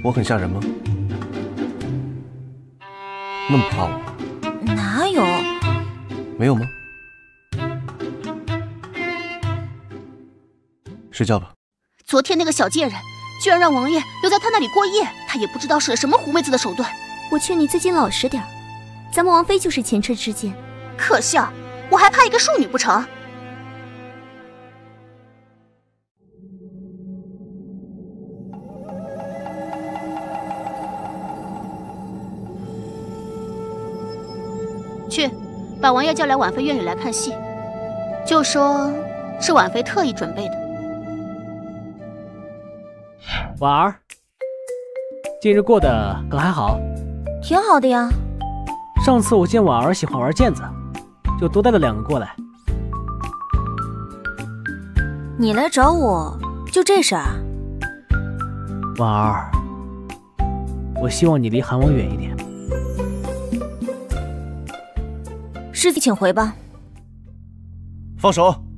我很吓人吗？那么怕我？ 哪有？ 没有吗？睡觉吧。 昨天那个小贱人居然让王爷留在他那里过夜，他也不知道使了什么狐媚子的手段。 我劝你最近老实点，咱们王妃就是前车之鉴。 可笑，我还怕一个庶女不成？去，把王爷叫来婉妃院里来看戏，就说是婉妃特意准备的。 婉儿，近日过得可还好？ 挺好的呀。 上次我见婉儿喜欢玩毽子，就多带了2个过来。 你来找我，就这事啊？ 婉儿，我希望你离韩王远一点。 师弟，请回吧。 放手！